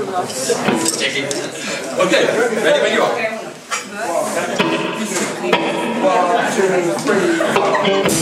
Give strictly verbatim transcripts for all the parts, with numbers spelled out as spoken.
Okay, ready when you are. One, two, three, four.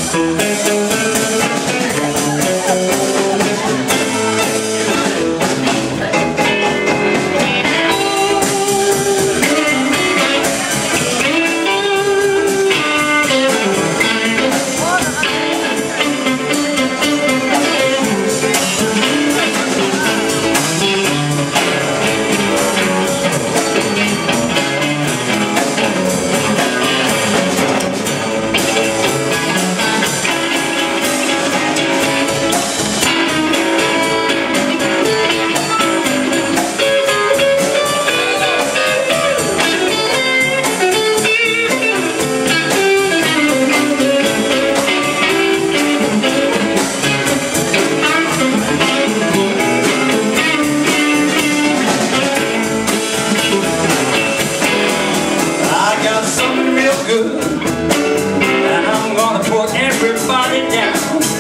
And I'm gonna put everybody down.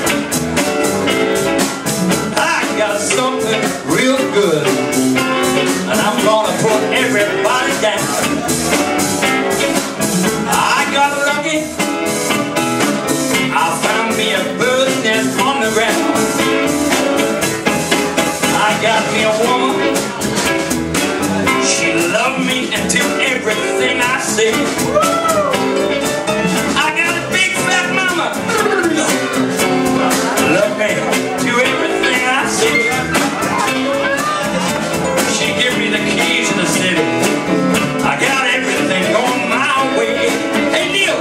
I got something real good, and I'm gonna put everybody down. I got lucky, I found me a bird's nest on the ground. I got me a woman, she loved me and did everything I said. Love me, do everything I say. She give me the keys to the city. I got everything going my way. Hey Neil!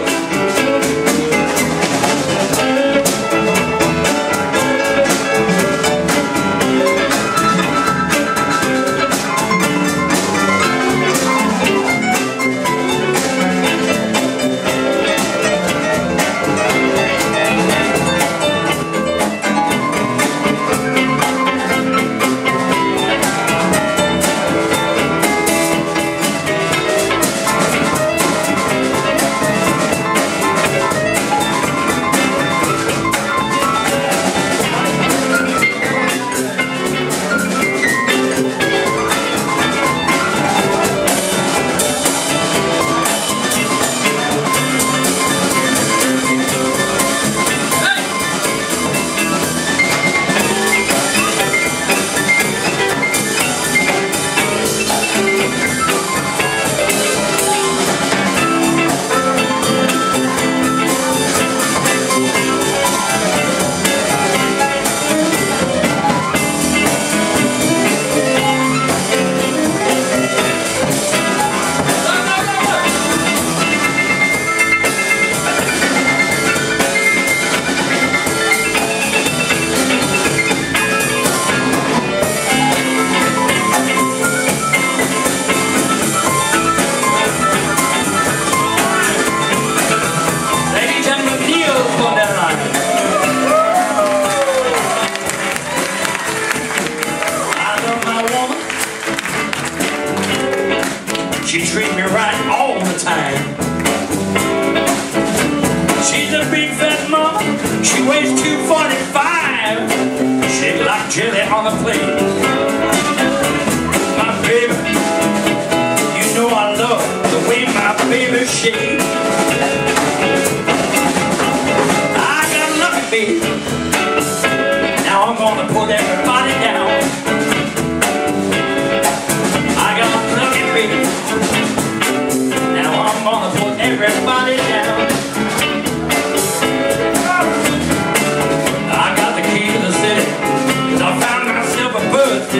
She treats me right all the time. She's a big fat mama, she weighs two forty-five. Shake like jelly on a plate. My baby, you know I love the way my baby shakes. I got a lucky baby, now I'm gonna put everybody down. I got a lucky baby, now I'm gonna put everybody down. I got the key to the city, 'cause I found myself a birthday.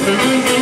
Thank you.